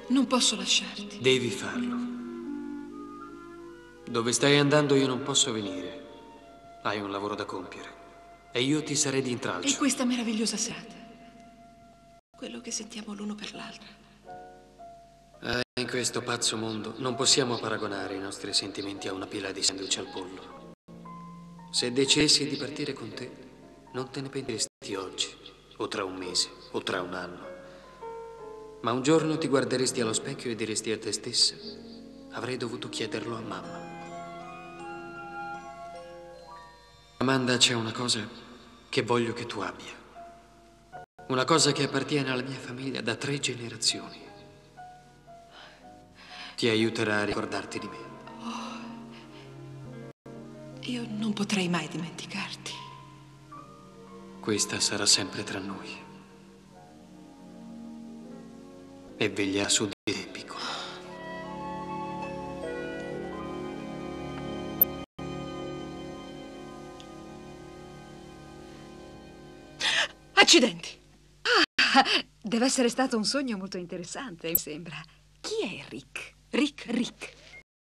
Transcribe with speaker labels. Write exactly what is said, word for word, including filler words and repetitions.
Speaker 1: Non posso lasciarti.
Speaker 2: Devi farlo. Dove stai andando io non posso venire. Hai un lavoro da compiere. E io ti sarei di intralcio.
Speaker 1: E questa meravigliosa serata. Quello che sentiamo l'uno per l'altra.
Speaker 2: Eh, in questo pazzo mondo non possiamo paragonare i nostri sentimenti a una pila di sandwich al pollo. Se decidessi di partire con te, non te ne pentiresti oggi, o tra un mese, o tra un anno. Ma un giorno ti guarderesti allo specchio e diresti a te stessa: avrei dovuto chiederlo a mamma. Amanda, c'è una cosa che voglio che tu abbia. Una cosa che appartiene alla mia famiglia da tre generazioni. Ti aiuterà a ricordarti di me.
Speaker 1: Oh, io non potrei mai dimenticarti.
Speaker 2: Questa sarà sempre tra noi. E veglierà su di te, piccola.
Speaker 1: Accidenti!
Speaker 3: Ah, deve essere stato un sogno molto interessante, mi sembra. Chi è Rick? Rick, Rick.